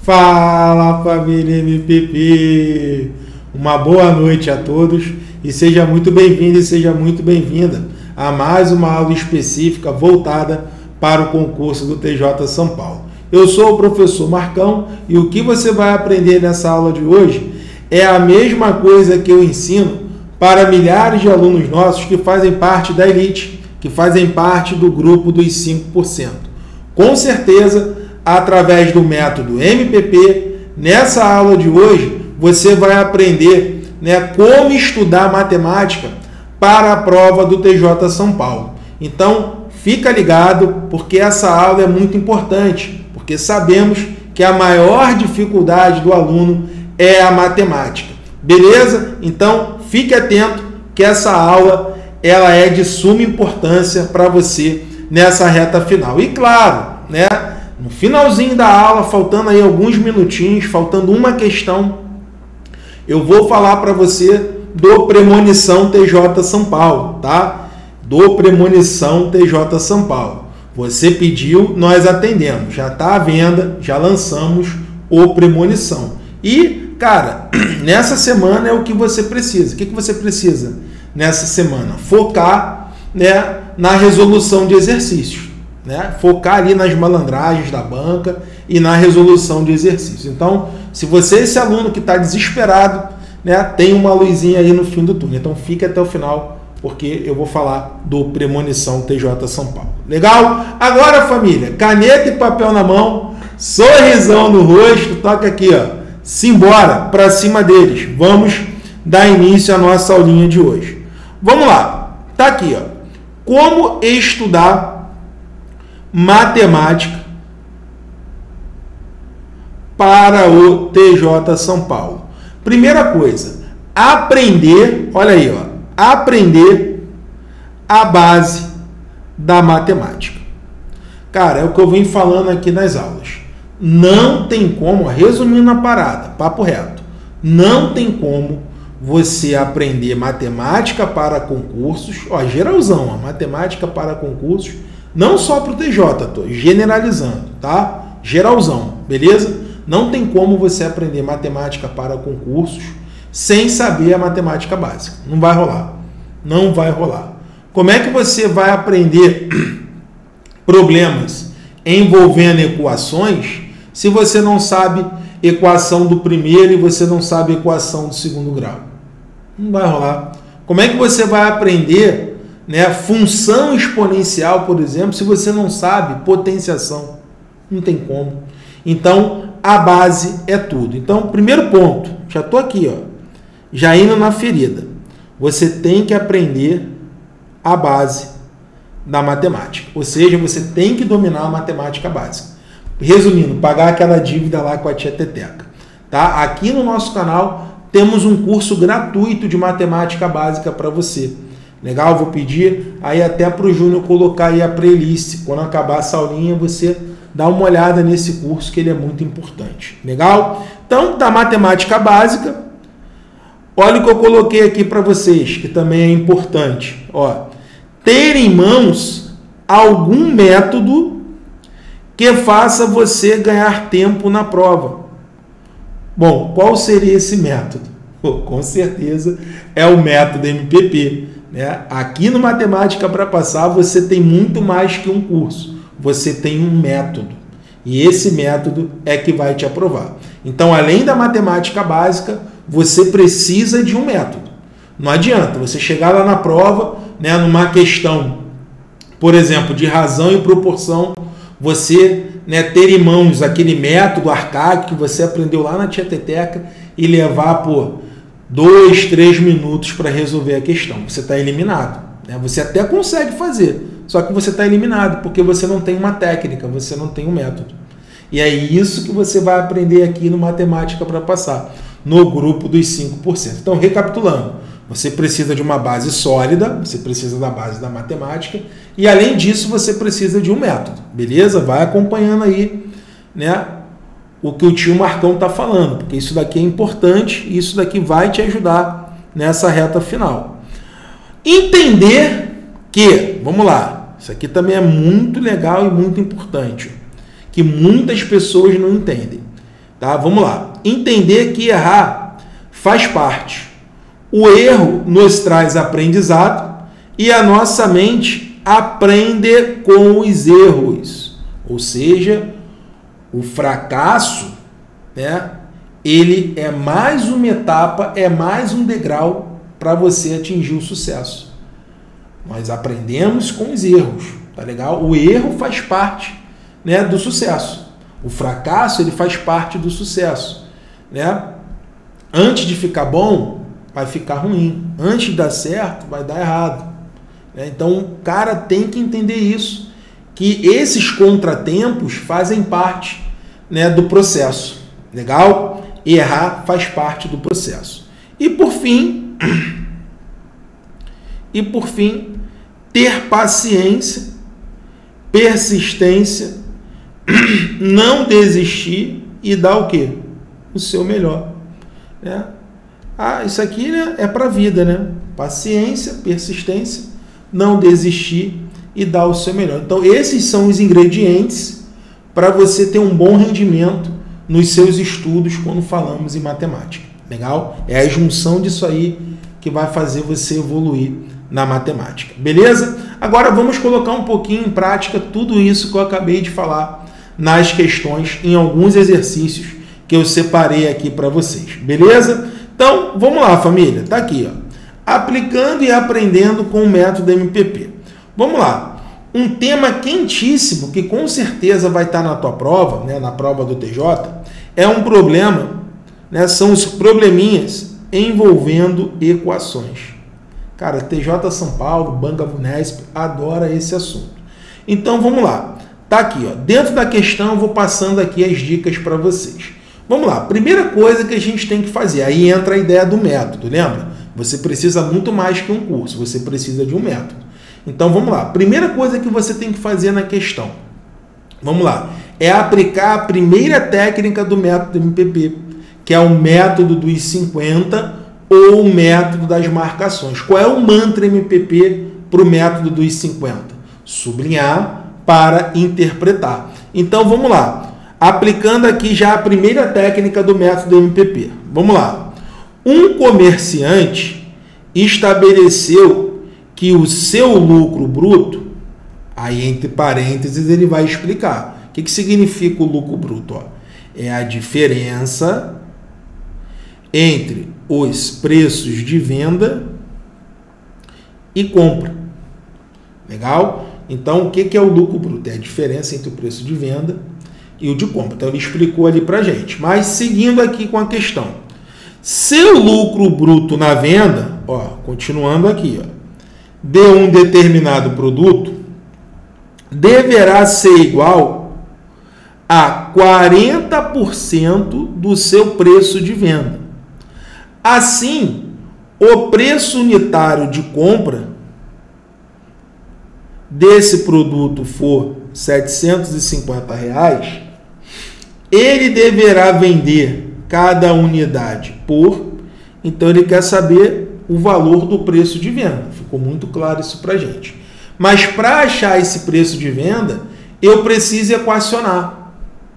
Fala, família MPP! Uma boa noite a todos e seja muito bem-vindo e seja muito bem-vinda a mais uma aula específica voltada para o concurso do TJ São Paulo. Eu sou o professor Marcão e o que você vai aprender nessa aula de hoje é a mesma coisa que eu ensino para milhares de alunos nossos que fazem parte da elite, que fazem parte do grupo dos 5%. Com certeza, através do método MPP, nessa aula de hoje, você vai aprender como estudar matemática para a prova do TJ São Paulo. Então, fica ligado, porque essa aula é muito importante, porque sabemos que a maior dificuldade do aluno é a matemática. Beleza? Então, fique atento que essa aula ela é de suma importância para você nessa reta final. E claro, no finalzinho da aula, faltando aí alguns minutinhos, faltando uma questão, eu vou falar para você do Premonição TJ São Paulo, tá? Do Premonição TJ São Paulo. Você pediu, nós atendemos. Já está à venda, já lançamos o Premonição. E, cara, nessa semana é o que você precisa. O que você precisa nessa semana? Focar, na resolução de exercícios. Focar ali nas malandragens da banca e na resolução de exercícios. Então, se você é esse aluno que está desesperado, tem uma luzinha aí no fim do túnel. Então, fique até o final, porque eu vou falar do Premonição TJ São Paulo. Legal? Agora, família, caneta e papel na mão, sorrisão no rosto, toca aqui, ó. Simbora, para cima deles. Vamos dar início à nossa aulinha de hoje. Vamos lá. Tá aqui, ó. Como estudar matemática para o TJ São Paulo. Primeira coisa, aprender, olha aí, ó, aprender a base da matemática. Cara, é o que eu venho falando aqui nas aulas. Não tem como, resumindo a parada, papo reto, não tem como você aprender matemática para concursos, ó, geralzão, ó, matemática para concursos, não só para o TJ, tô generalizando, tá? Geralzão, beleza? Não tem como você aprender matemática para concursos sem saber a matemática básica. Não vai rolar. Não vai rolar. Como é que você vai aprender problemas envolvendo equações se você não sabe equação do primeiro e você não sabe equação do segundo grau? Não vai rolar. Como é que você vai aprender função exponencial, por exemplo, se você não sabe potenciação? Não tem como. Então, a base é tudo. Então, primeiro ponto, já estou aqui, ó, já indo na ferida. Você tem que aprender a base da matemática. Ou seja, você tem que dominar a matemática básica. Resumindo, pagar aquela dívida lá com a tia Teteca. Tá? Aqui no nosso canal temos um curso gratuito de matemática básica para você. Legal? Vou pedir aí até para o Júnior colocar aí a playlist. Quando acabar essa aulinha, você dá uma olhada nesse curso, que ele é muito importante. Legal? Então, da matemática básica, olha o que eu coloquei aqui para vocês, que também é importante. Ó, ter em mãos algum método que faça você ganhar tempo na prova. Bom, qual seria esse método? Com certeza é o método MPP. Aqui no Matemática para Passar, você tem muito mais que um curso. Você tem um método. E esse método é que vai te aprovar. Então, além da matemática básica, você precisa de um método. Não adianta você chegar lá na prova, numa questão, por exemplo, de razão e proporção, você ter em mãos aquele método arcaico que você aprendeu lá na tia Teteca e levar por 2, 3 minutos para resolver a questão. Você está eliminado. Você até consegue fazer, só que você está eliminado, porque você não tem uma técnica, você não tem um método. E é isso que você vai aprender aqui no Matemática para Passar, no grupo dos 5%. Então, recapitulando, você precisa de uma base sólida, você precisa da base da matemática, e além disso, você precisa de um método, beleza? Vai acompanhando aí, o que o tio Marcão está falando, porque isso daqui é importante e isso daqui vai te ajudar nessa reta final. Entender que, vamos lá, isso aqui também é muito legal e muito importante, que muitas pessoas não entendem. Tá? Vamos lá. Entender que errar faz parte. O erro nos traz aprendizado e a nossa mente aprende com os erros. Ou seja, o fracasso, né, ele é mais uma etapa, é mais um degrau para você atingir o sucesso. Nós aprendemos com os erros, tá legal? O erro faz parte, né, do sucesso. O fracasso, ele faz parte do sucesso, né? Antes de ficar bom, vai ficar ruim. Antes de dar certo, vai dar errado. Então, o cara tem que entender isso, que esses contratempos fazem parte, né, do processo. Legal? Errar faz parte do processo. E por fim, ter paciência, persistência, não desistir e dar o quê? O seu melhor. Né? Isso aqui, né, é para a vida, né? Paciência, persistência, não desistir e dar o seu melhor. Então, esses são os ingredientes para você ter um bom rendimento nos seus estudos quando falamos em matemática. Legal? É a junção disso aí que vai fazer você evoluir na matemática. Beleza? Agora vamos colocar um pouquinho em prática tudo isso que eu acabei de falar nas questões, em alguns exercícios que eu separei aqui para vocês. Beleza? Então, vamos lá, família. Tá aqui, ó. Aplicando e aprendendo com o método MPP. Vamos lá. Um tema quentíssimo que com certeza vai estar na tua prova, né, na prova do TJ, é um problema, né, são os probleminhas envolvendo equações. Cara, TJ São Paulo, Banca Vunesp, adora esse assunto. Então, vamos lá. Tá aqui, ó. Dentro da questão, eu vou passando aqui as dicas para vocês. Vamos lá. Primeira coisa que a gente tem que fazer, aí entra a ideia do método, lembra? Você precisa muito mais que um curso, você precisa de um método. Então, vamos lá. Primeira coisa que você tem que fazer na questão, vamos lá, é aplicar a primeira técnica do método MPP, que é o método dos 50 ou o método das marcações. Qual é o mantra MPP para o método dos 50? Sublinhar para interpretar. Então, vamos lá. Aplicando aqui já a primeira técnica do método MPP. Vamos lá. Um comerciante estabeleceu que o seu lucro bruto, aí entre parênteses ele vai explicar. O que significa o lucro bruto? Ó, é a diferença entre os preços de venda e compra. Legal? Então, o que é o lucro bruto? É a diferença entre o preço de venda e o de compra. Então, ele explicou ali para a gente. Mas, seguindo aqui com a questão. Seu lucro bruto na venda, ó, continuando aqui, ó, de um determinado produto, deverá ser igual a 40% do seu preço de venda. Assim, o preço unitário de compra desse produto for R$ 750, ele deverá vender cada unidade por... Então, ele quer saber o valor do preço de venda. Ficou muito claro isso para a gente. Mas, para achar esse preço de venda, eu preciso equacionar.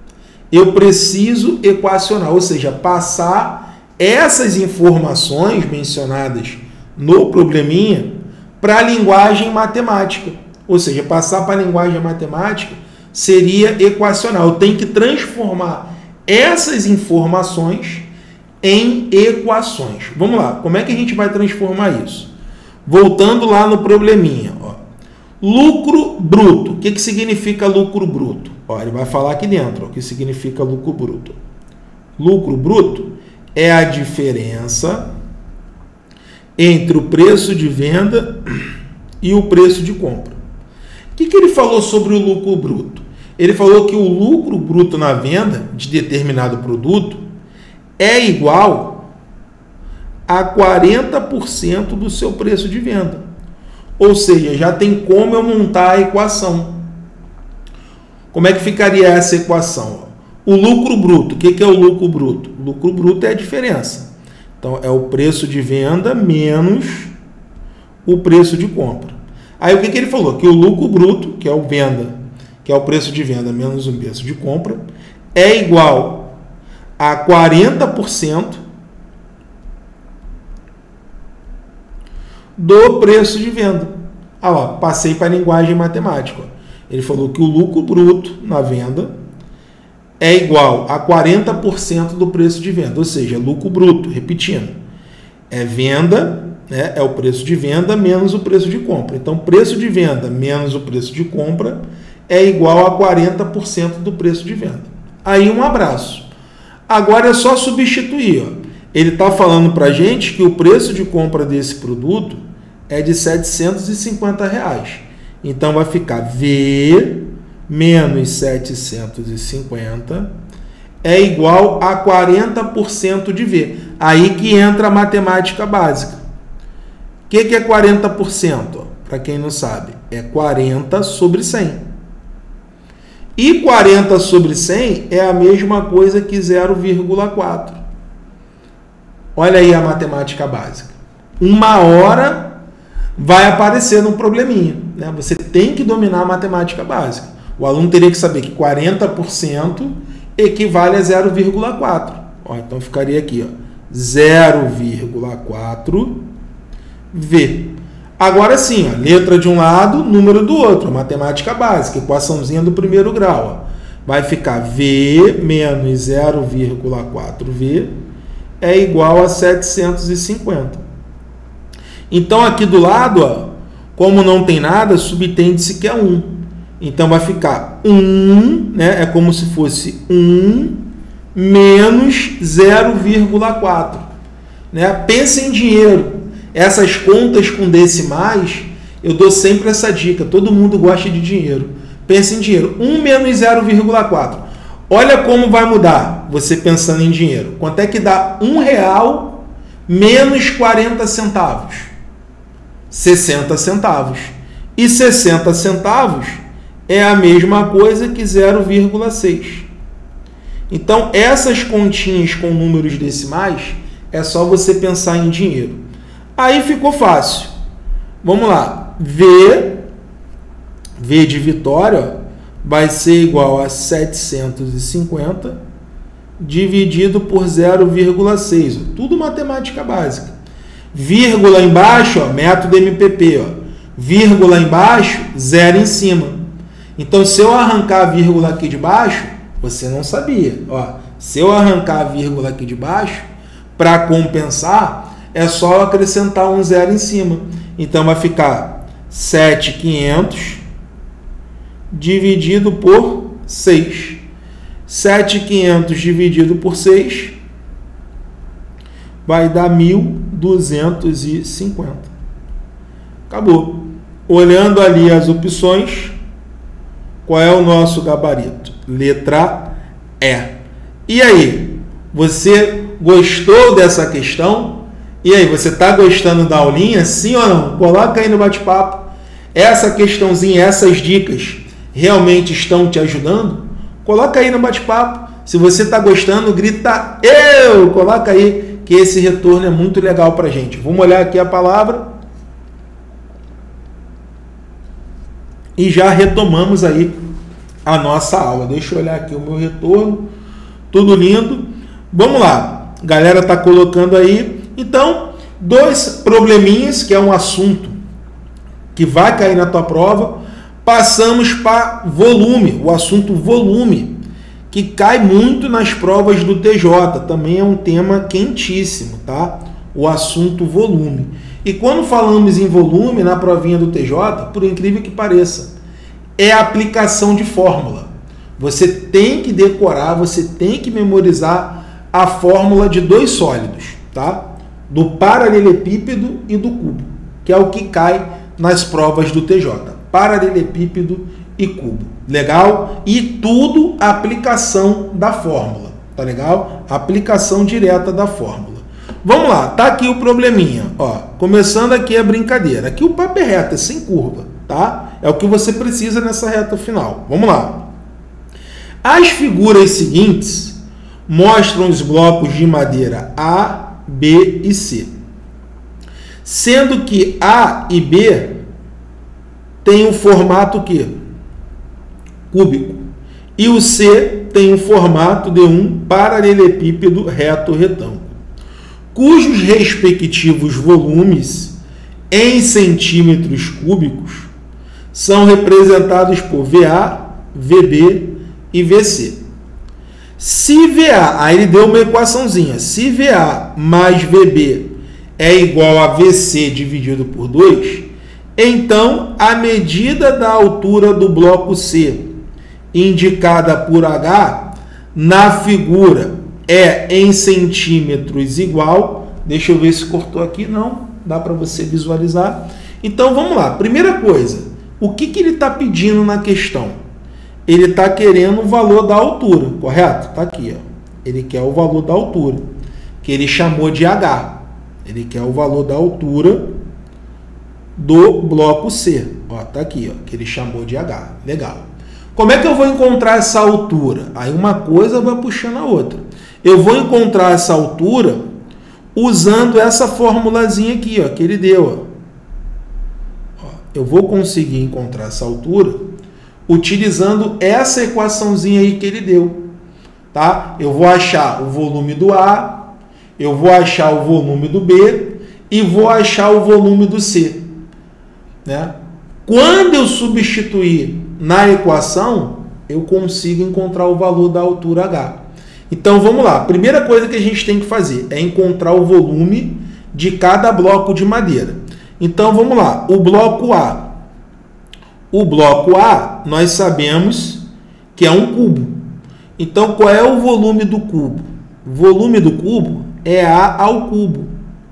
Ou seja, passar essas informações mencionadas no probleminha para a linguagem matemática. Ou seja, passar para a linguagem matemática seria equacionar. Eu tenho que transformar essas informações em equações. Vamos lá, como é que a gente vai transformar isso? Voltando lá no probleminha. Ó. Lucro bruto. O que significa lucro bruto? Ó, ele vai falar aqui dentro ó, o que significa lucro bruto. Lucro bruto é a diferença entre o preço de venda e o preço de compra. O que ele falou sobre o lucro bruto? Ele falou que o lucro bruto na venda de determinado produto é igual a 40% do seu preço de venda. Ou seja, já tem como eu montar a equação. Como é que ficaria essa equação? O lucro bruto, o que é o lucro bruto? O lucro bruto é a diferença. Então, é o preço de venda menos o preço de compra. Aí, o que ele falou? Que o lucro bruto, que é o venda, que é o preço de venda menos o preço de compra, é igual a 40% do preço de venda. Ah, ó, passei para a linguagem matemática. Ele falou que o lucro bruto na venda é igual a 40% do preço de venda, ou seja, lucro bruto, repetindo, é venda, né, é o preço de venda menos o preço de compra. Então, preço de venda menos o preço de compra é igual a 40% do preço de venda. Aí, um abraço. Agora é só substituir. Ó. Ele está falando para a gente que o preço de compra desse produto é de R$ 750. Então, vai ficar V menos 750 é igual a 40% de V. Aí que entra a matemática básica. O que é 40%? Para quem não sabe, é 40 sobre 100. E 40 sobre 100 é a mesma coisa que 0,4. Olha aí a matemática básica. Uma hora vai aparecer um probleminha, né? Você tem que dominar a matemática básica. O aluno teria que saber que 40% equivale a 0,4. Então ficaria aqui, 0,4 V. Agora sim, letra de um lado, número do outro, matemática básica, equaçãozinha do primeiro grau. Vai ficar V menos 0,4 V é igual a 750. Então aqui do lado, como não tem nada, subtende-se que é 1. Então vai ficar 1, né? É como se fosse 1 menos 0,4. Né? Pensa em dinheiro. Essas contas com decimais, eu dou sempre essa dica. Todo mundo gosta de dinheiro. Pensa em dinheiro. 1 menos 0,4. Olha como vai mudar você pensando em dinheiro. Quanto é que dá R$1 menos 40 centavos? 60 centavos. E 60 centavos é a mesma coisa que 0,6. Então, essas continhas com números decimais, é só você pensar em dinheiro. Aí ficou fácil. Vamos lá. V de Vitória, vai ser igual a 750 dividido por 0,6. Tudo matemática básica. Vírgula embaixo, método MPP. Vírgula embaixo, zero em cima. Então, se eu arrancar a vírgula aqui de baixo, você não sabia. Se eu arrancar a vírgula aqui de baixo, para compensar, é só acrescentar um zero em cima. Então, vai ficar 7.500 dividido por 6. 7.500 dividido por 6 vai dar 1.250. Acabou. Olhando ali as opções, qual é o nosso gabarito? Letra E. E aí, você gostou dessa questão? E aí, você está gostando da aulinha? Sim ou não? Coloca aí no bate-papo. Essa questãozinha, essas dicas realmente estão te ajudando? Coloca aí no bate-papo. Se você está gostando, grita eu! Coloca aí que esse retorno é muito legal para a gente. Vamos olhar aqui a palavra. E já retomamos aí a nossa aula. Deixa eu olhar aqui o meu retorno. Tudo lindo. Vamos lá. A galera está colocando aí. Então, 2 probleminhas, que é um assunto que vai cair na tua prova. Passamos para volume, o assunto volume, que cai muito nas provas do TJ. Também é um tema quentíssimo, tá? O assunto volume. E quando falamos em volume na provinha do TJ, por incrível que pareça, é a aplicação de fórmula. Você tem que decorar, você tem que memorizar a fórmula de 2 sólidos, tá? Do paralelepípedo e do cubo, que é o que cai nas provas do TJ. Paralelepípedo e cubo. Legal? E tudo aplicação da fórmula. Tá legal? Aplicação direta da fórmula. Vamos lá, tá aqui o probleminha. Começando aqui a brincadeira. Aqui o papo é reto, é sem curva, tá? É o que você precisa nessa reta final. Vamos lá. As figuras seguintes mostram os blocos de madeira A, B e C. Sendo que A e B tem o formato quê? Cúbico. e o C tem o formato de um paralelepípedo reto retângulo, cujos respectivos volumes em centímetros cúbicos são representados por VA, VB e VC. Se VA, aí ele deu uma equaçãozinha, se VA mais VB é igual a VC dividido por 2, então a medida da altura do bloco C, indicada por H, na figura é em centímetros igual, deixa eu ver se cortou aqui, não, dá para você visualizar. Então vamos lá, primeira coisa, o que ele está pedindo na questão? Ele está querendo o valor da altura, correto? Está aqui, ó. Ele quer o valor da altura, que ele chamou de H. Ele quer o valor da altura do bloco C. Ó, tá aqui, ó, que ele chamou de H. Legal. Como é que eu vou encontrar essa altura? Aí uma coisa vai puxando a outra. Eu vou encontrar essa altura usando essa formulazinha aqui, ó, que ele deu. Ó, eu vou conseguir encontrar essa altura utilizando essa equaçãozinha aí que ele deu. Tá? Eu vou achar o volume do A, eu vou achar o volume do B e vou achar o volume do C. Né? Quando eu substituir na equação, eu consigo encontrar o valor da altura H. Então vamos lá. A primeira coisa que a gente tem que fazer é encontrar o volume de cada bloco de madeira. Então vamos lá. O bloco A. O bloco A, nós sabemos que é um cubo. Então qual é o volume do cubo? O volume do cubo é A ao cubo.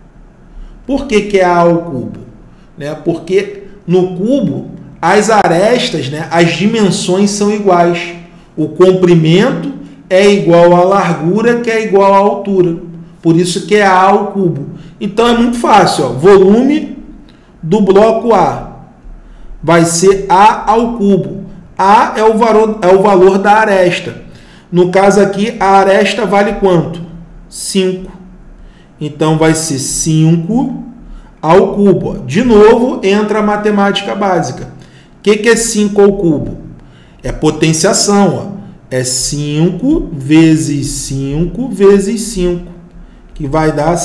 Por que é A ao cubo? Né? Porque no cubo as arestas, né, as dimensões são iguais. O comprimento é igual à largura, que é igual à altura. Por isso que é A ao cubo. Então é muito fácil. Ó. Volume do bloco A vai ser A ao cubo. A é o valor da aresta. No caso aqui, a aresta vale quanto? 5. Então vai ser 5 ao cubo. De novo, entra a matemática básica. O que é 5 ao cubo? É potenciação. Ó. É 5 vezes 5 vezes 5, que vai dar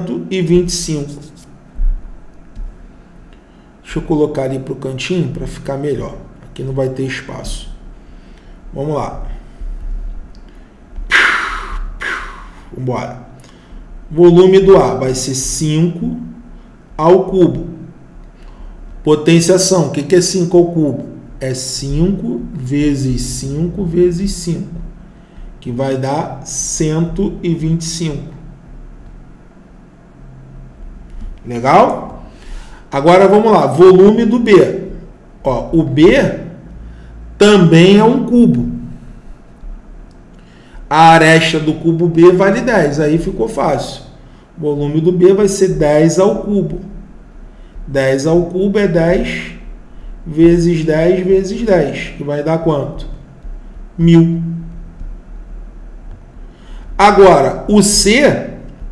125. Deixa eu colocar ali para o cantinho para ficar melhor. Aqui não vai ter espaço. Vamos lá. Vamos embora. Volume do A vai ser 5 ao cubo. Potenciação. O que é 5 ao cubo? É 5 vezes 5 vezes 5, que vai dar 125. Legal? Agora vamos lá, volume do B. Ó, o B também é um cubo. A aresta do cubo B vale 10, aí ficou fácil. O volume do B vai ser 10 ao cubo. 10 ao cubo é 10 vezes 10 vezes 10, que vai dar quanto? 1000. Agora, o C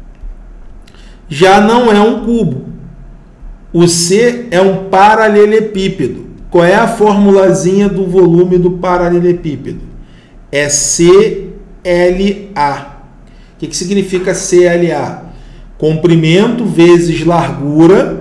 já não é um cubo. O C é um paralelepípedo. Qual é a formulazinha do volume do paralelepípedo? É CLA. O que significa CLA? Comprimento vezes largura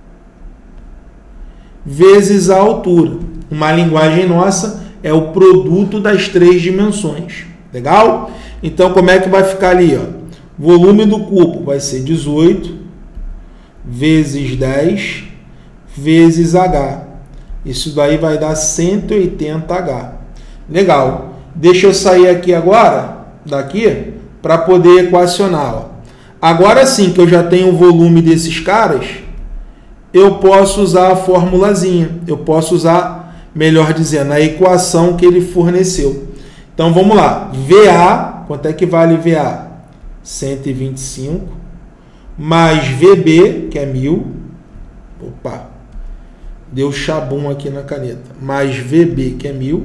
vezes a altura. Uma linguagem nossa é o produto das 3 dimensões. Legal? Então, como é que vai ficar ali? Ó? Volume do cubo vai ser 18 vezes 10 vezes H. Isso daí vai dar 180H. Legal. Deixa eu sair aqui agora, daqui, para poder equacionar. Ó. Agora sim que eu já tenho o volume desses caras, eu posso usar a formulazinha. Eu posso usar, melhor dizendo, a equação que ele forneceu. Então vamos lá. VA, quanto é que vale VA? 125. Mais VB, que é 1000. Opa, deu chabum aqui na caneta. Mais VB, que é 1000.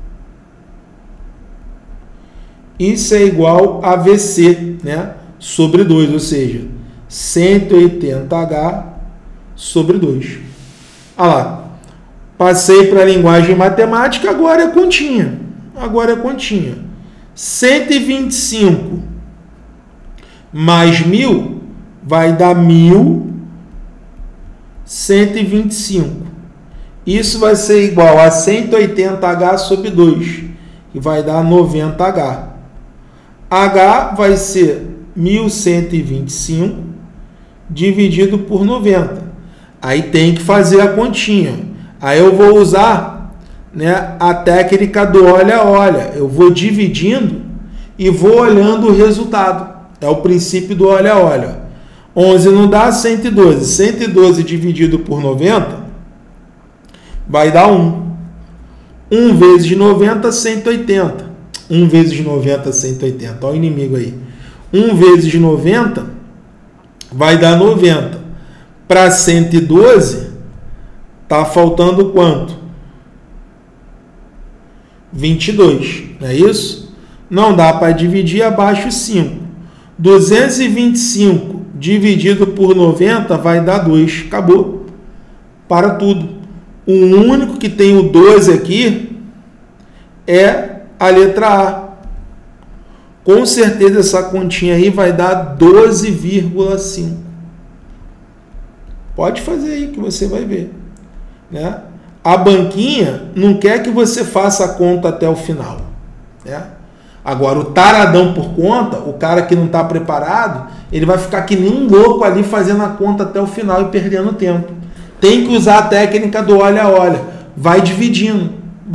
Isso é igual a VC, né? Sobre 2, ou seja, 180H sobre 2. Olha lá. Passei para a linguagem matemática, agora é continha. agora é continha. 125 mais 1.000 vai dar 1.125. Isso vai ser igual a 180H sobre 2, que vai dar 90H. H vai ser 1.125 dividido por 90. Aí tem que fazer a continha. Aí eu vou usar, né, a técnica do olha-olha. Eu vou dividindo e vou olhando o resultado. É o princípio do olha-olha. 11 não dá 112. 112 dividido por 90 vai dar 1. 1 vezes 90, 180. 1 vezes 90, 180. Olha o inimigo aí. 1 vezes 90 vai dar 90. Para 112, está faltando quanto? 22. Não é isso? Não dá para dividir abaixo 5. 225 dividido por 90 vai dar 2. Acabou. Para tudo. O único que tem o 12 aqui é a letra A. Com certeza essa continha aí vai dar 12,5. Pode fazer aí que você vai ver, né? A banquinha não quer que você faça a conta até o final, né? Agora, o taradão por conta, o cara que não está preparado, ele vai ficar que nem um louco ali fazendo a conta até o final e perdendo tempo. Tem que usar a técnica do olha-olha. Vai dividindo,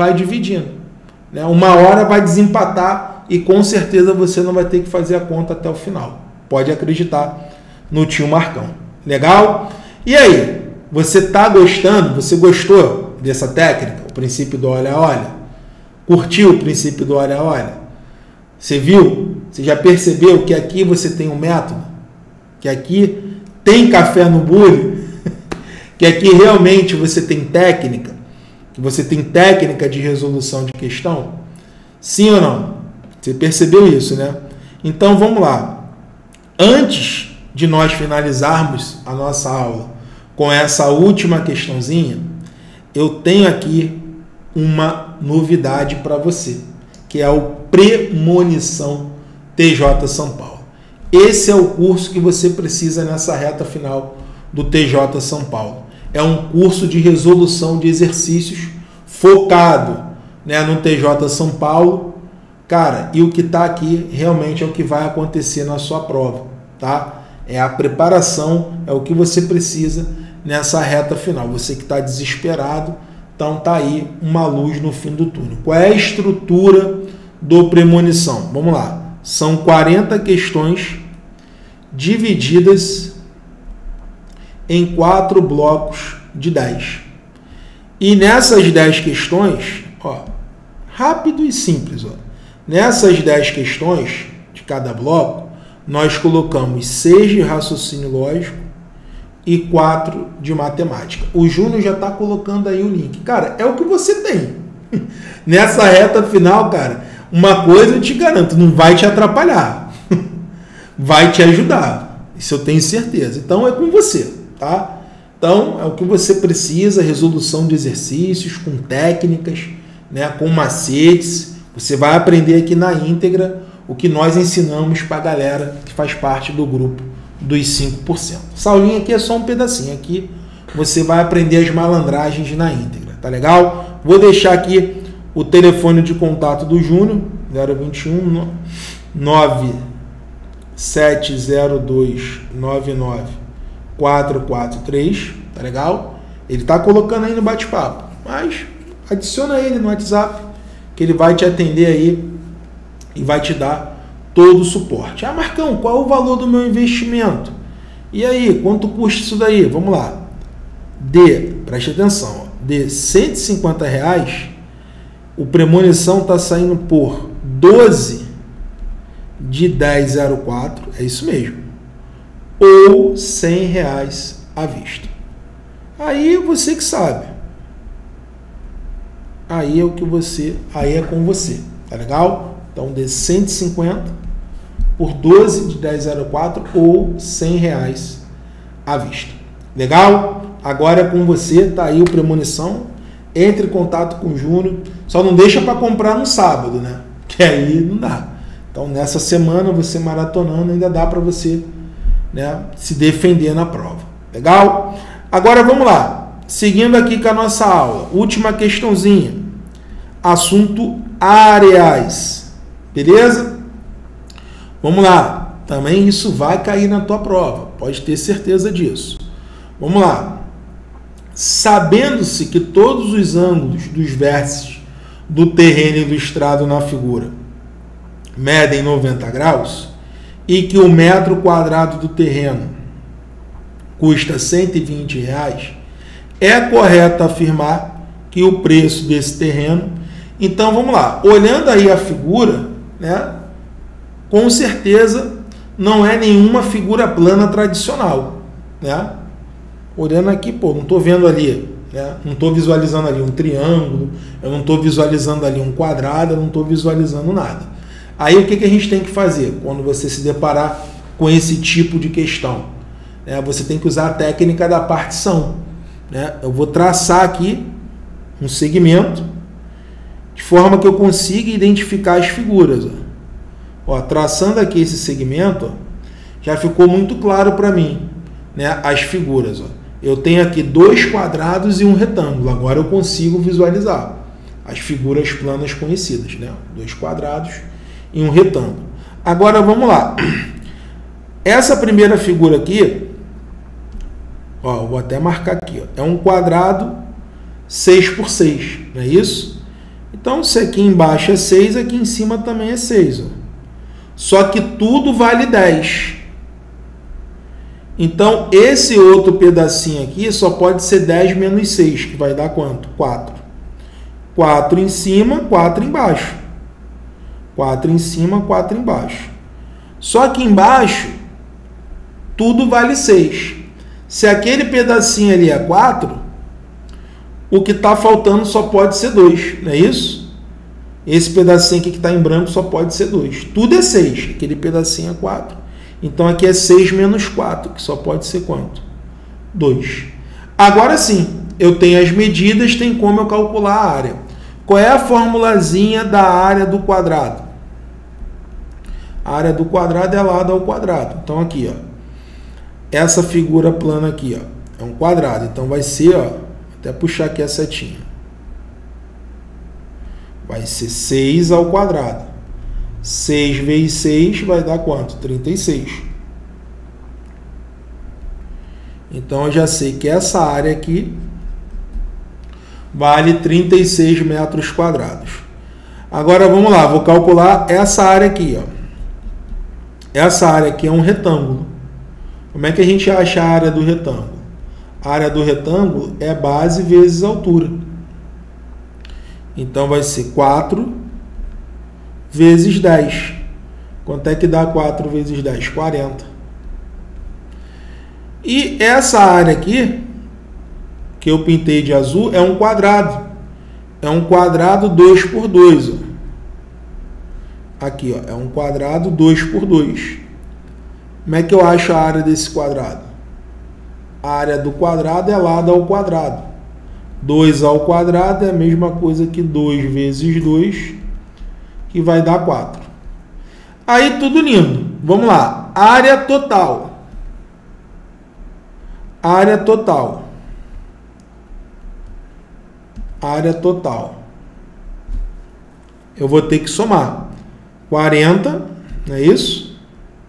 né? Uma hora vai desempatar e com certeza você não vai ter que fazer a conta até o final. Pode acreditar no tio Marcão. Legal? E aí, você está gostando? Você gostou dessa técnica? O princípio do olha-olha? Curtiu o princípio do olha-olha? Você viu? Você já percebeu que aqui você tem um método? Que aqui tem café no bule? Que aqui realmente você tem técnica? Que você tem técnica de resolução de questão? Sim ou não? Você percebeu isso, né? Então vamos lá. Antes de nós finalizarmos a nossa aula com essa última questãozinha, eu tenho aqui uma novidade para você, que é o Premonição TJ São Paulo. Esse é o curso que você precisa nessa reta final do TJ São Paulo. É um curso de resolução de exercícios focado, né, no TJ São Paulo. Cara, e o que está aqui realmente é o que vai acontecer na sua prova, tá? É a preparação, é o que você precisa nessa reta final. Você que está desesperado, então tá aí uma luz no fim do túnel. Qual é a estrutura do Premonição? Vamos lá. São 40 questões divididas em 4 blocos de 10. E nessas 10 questões, ó, rápido e simples, ó. Nessas 10 questões de cada bloco, nós colocamos 6 de raciocínio lógico e 4 de matemática. O Júnior já está colocando aí o link. Cara, é o que você tem. Nessa reta final, cara, uma coisa eu te garanto, não vai te atrapalhar. Vai te ajudar. Isso eu tenho certeza. Então é com você, tá? Então é o que você precisa, resolução de exercícios com técnicas, né, com macetes. Você vai aprender aqui na íntegra o que nós ensinamos para a galera que faz parte do grupo dos 5%. Essa aulinha aqui é só um pedacinho. Aqui você vai aprender as malandragens na íntegra, tá legal? Vou deixar aqui o telefone de contato do Júnior, 021 9702 99443, tá legal? Ele tá colocando aí no bate-papo, mas adiciona ele no WhatsApp, que ele vai te atender aí e vai te dar todo o suporte. Ah, Marcão, qual é o valor do meu investimento? E aí, quanto custa isso daí? Vamos lá. Preste atenção, ó, de R$150, o Premonição está saindo por 12 de 10,04, é isso mesmo, ou R$100 à vista. Aí você que sabe. Aí é o que você, aí é com você, tá legal? Então, de 150 por 12 de 10,04 ou R$100 à vista. Legal? Agora é com você, tá aí o Premonição. entre em contato com o Júnior. Só não deixa para comprar no sábado, né? Que aí não dá. Então, nessa semana, você maratonando, ainda dá para você, né, se defender na prova. Legal? Agora, vamos lá. Seguindo aqui com a nossa aula. Última questãozinha. Assunto áreas. Beleza? Vamos lá. Também isso vai cair na tua prova. Pode ter certeza disso. Vamos lá. Sabendo-se que todos os ângulos dos vértices do terreno ilustrado na figura medem 90 graus e que o metro quadrado do terreno custa R$120, é correto afirmar que o preço desse terreno... Então, vamos lá. Olhando aí a figura, né, com certeza não é nenhuma figura plana tradicional, né? Olhando aqui, pô, não estou vendo ali, né? Não estou visualizando ali um triângulo, eu não estou visualizando ali um quadrado, eu não estou visualizando nada. Aí o que a gente tem que fazer quando você se deparar com esse tipo de questão? Você tem que usar a técnica da partição. Né? Eu vou traçar aqui um segmento de forma que eu consiga identificar as figuras. Ó, traçando aqui esse segmento, ó, já ficou muito claro para mim, né, as figuras. Ó. Eu tenho aqui 2 quadrados e um retângulo. Agora eu consigo visualizar as figuras planas conhecidas. Né? 2 quadrados e um retângulo. Agora vamos lá. Essa primeira figura aqui, ó, vou até marcar aqui, ó, é um quadrado 6 por 6, não é isso? Então, se aqui embaixo é 6, aqui em cima também é 6. Ó. Só que tudo vale 10. Então, esse outro pedacinho aqui só pode ser 10 menos 6, que vai dar quanto? 4. 4 em cima, 4 embaixo. 4 em cima, 4 embaixo. Só que embaixo, tudo vale 6. Se aquele pedacinho ali é 4, o que está faltando só pode ser 2, não é isso? Esse pedacinho aqui que está em branco só pode ser 2. Tudo é 6, aquele pedacinho é 4. Então aqui é 6 menos 4, que só pode ser quanto? 2. Agora sim, eu tenho as medidas, tem como eu calcular a área. Qual é a formulazinha da área do quadrado? A área do quadrado é lado ao quadrado. Então aqui, ó, essa figura plana aqui, ó, é um quadrado. Então vai ser, ó, até puxar aqui a setinha. Vai ser 6 ao quadrado. 6 vezes 6 vai dar quanto? 36. Então eu já sei que essa área aqui vale 36 metros quadrados. Agora vamos lá, vou calcular essa área aqui, ó. Essa área aqui é um retângulo. Como é que a gente acha a área do retângulo? A área do retângulo é base vezes altura. Então vai ser 4 vezes 10. Quanto é que dá 4 vezes 10? 40. E essa área aqui, que eu pintei de azul, é um quadrado. É um quadrado 2 por 2. Ó. Aqui, ó, é um quadrado 2 por 2. Como é que eu acho a área desse quadrado? A área do quadrado é lado ao quadrado. 2 ao quadrado é a mesma coisa que 2 vezes 2, que vai dar 4. Aí tudo lindo. Vamos lá. Área total. Área total. Área total. Eu vou ter que somar. 40, não é isso?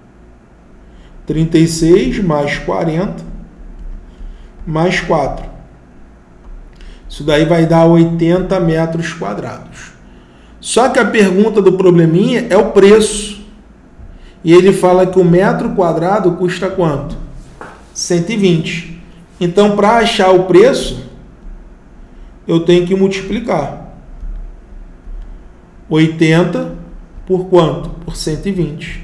36 mais 40 mais 4. Isso daí vai dar 80 metros quadrados. Só que a pergunta do probleminha é o preço. E ele fala que o metro quadrado custa quanto? 120. Então, para achar o preço, eu tenho que multiplicar 80 por quanto? Por 120.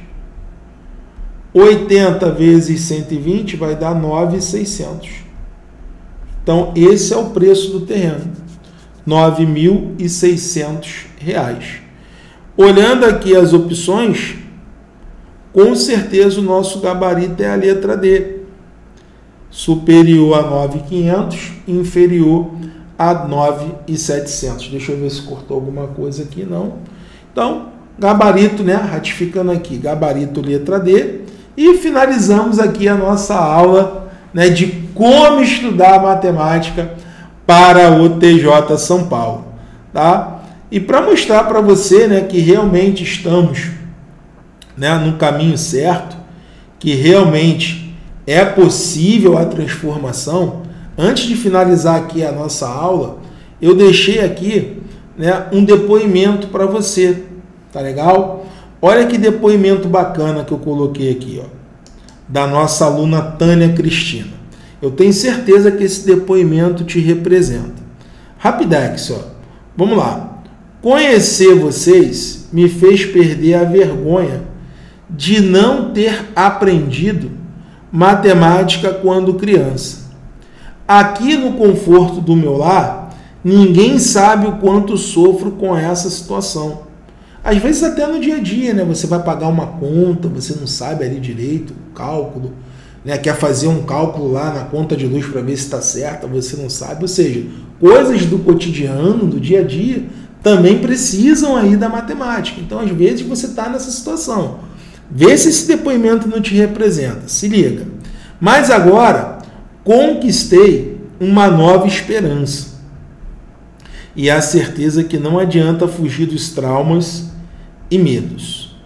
80 vezes 120 vai dar 9.600. Então, esse é o preço do terreno. R$ 9.600. Olhando aqui as opções, com certeza o nosso gabarito é a letra D. Superior a 9.500, inferior a 9.700. Deixa eu ver se cortou alguma coisa aqui, não. Então, gabarito, né? Ratificando aqui, gabarito letra D. E finalizamos aqui a nossa aula, né, de como estudar matemática para o TJ São Paulo, tá? E para mostrar para você, né, que realmente estamos, né, no caminho certo, que realmente é possível a transformação, antes de finalizar aqui a nossa aula, eu deixei aqui, né, um depoimento para você, tá legal? Olha que depoimento bacana que eu coloquei aqui, ó, da nossa aluna Tânia Cristina. Eu tenho certeza que esse depoimento te representa. Rapidex, ó. Vamos lá. Conhecer vocês me fez perder a vergonha de não ter aprendido matemática quando criança. Aqui no conforto do meu lar, ninguém sabe o quanto sofro com essa situação. Às vezes até no dia a dia, né? Você vai pagar uma conta, você não sabe ali direito o cálculo, né? Quer fazer um cálculo lá na conta de luz para ver se está certa, você não sabe. Ou seja, coisas do cotidiano, do dia a dia, também precisam aí da matemática. Então, às vezes, você está nessa situação. Vê se esse depoimento não te representa. Se liga. Mas agora, conquistei uma nova esperança. E a certeza que não adianta fugir dos traumas e medos.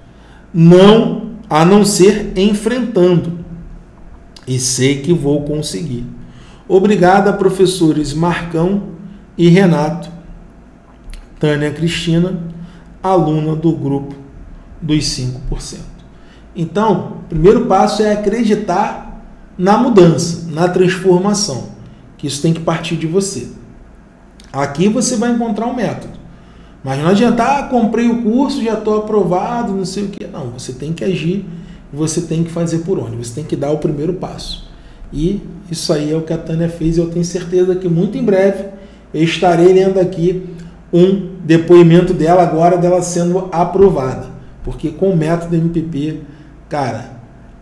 A não ser enfrentando. E sei que vou conseguir. Obrigado a professores Marcão e Renato. Tânia Cristina, aluna do grupo dos 5%. Então, o primeiro passo é acreditar na mudança, na transformação, que isso tem que partir de você. Aqui você vai encontrar um método, mas não adianta, comprei o curso, já estou aprovado, não sei o que. Não, você tem que agir, você tem que fazer por onde, você tem que dar o primeiro passo. E isso aí é o que a Tânia fez, e eu tenho certeza que muito em breve eu estarei lendo aqui um depoimento dela agora, dela sendo aprovada. Porque com o método MPP, cara,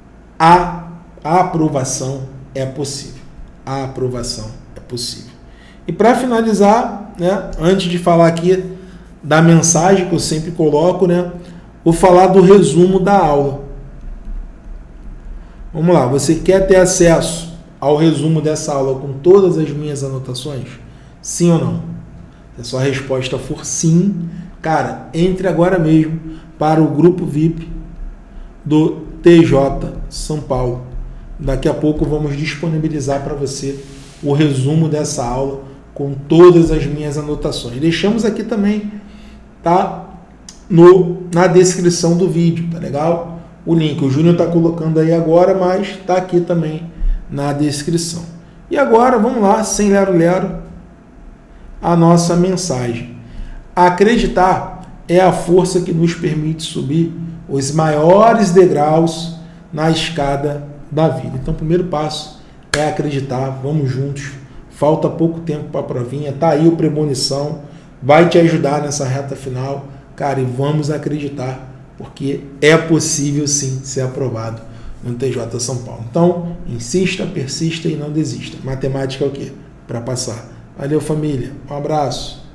a aprovação é possível. A aprovação é possível. E para finalizar, né, antes de falar aqui da mensagem que eu sempre coloco, né, vou falar do resumo da aula. Vamos lá, você quer ter acesso ao resumo dessa aula com todas as minhas anotações? Sim ou não? Se a sua resposta for sim, cara, entre agora mesmo para o grupo VIP do TJ São Paulo. Daqui a pouco vamos disponibilizar para você o resumo dessa aula com todas as minhas anotações. Deixamos aqui também, tá, na descrição do vídeo, tá legal? O link, o Júnior está colocando aí agora, mas está aqui também na descrição. E agora, vamos lá, sem lero-lero, a nossa mensagem. Acreditar é a força que nos permite subir os maiores degraus na escada da vida. Então, o primeiro passo é acreditar. Vamos juntos. Falta pouco tempo para a provinha. Tá aí o Premonição. Vai te ajudar nessa reta final. Cara, e vamos acreditar, porque é possível sim ser aprovado no TJ São Paulo. Então, insista, persista e não desista. Matemática é o quê? Para passar. Valeu, família. Um abraço.